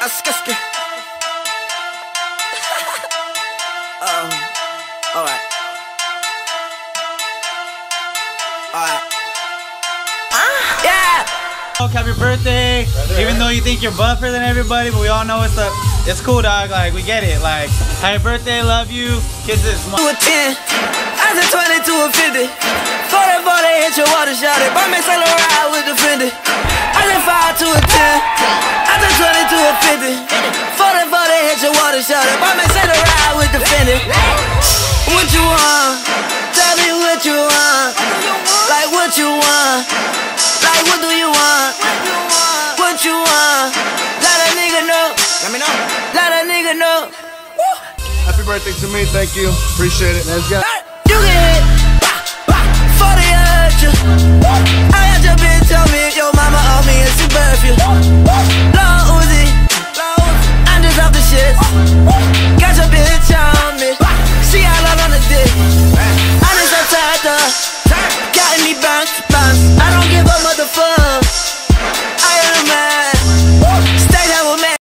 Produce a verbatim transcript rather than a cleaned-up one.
Askaski. um, alright. Alright. Uh, yeah! Happy birthday. Brother. Even though you think you're buffer than everybody, but we all know it's a, it's cool, dog. Like, we get it. Like, happy birthday, love you. Kisses. To a ten, I said twenty to a fifty. forty, forty, hit your water shot it. Buy me Saint Laurent with the Fendi. I said five to a ten, I said twenty to a fifty. forty, forty, hit your water shot it. Buy me Saint Laurent with the Fendi. What you want? Tell me what you want. Like what you want. Like what do you want? What you want? Let a nigga know. Let me know. Let a nigga know. Happy birthday to me, thank you. Appreciate it. Let's go. You get hit. forty at you. I got your bitch tell me your mama